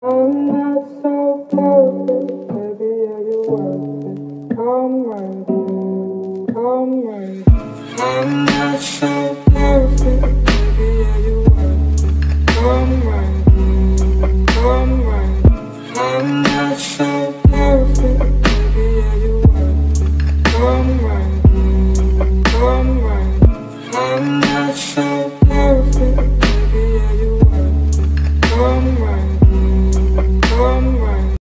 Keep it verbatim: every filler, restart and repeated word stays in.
I'm not so perfect, baby, are you worth it? Come right here, come right here. I'm not so perfect, baby, are you worth it? Come right here, come right here. I'm not so perfect, baby, are you worth it? Come right here, come right here. I'm not so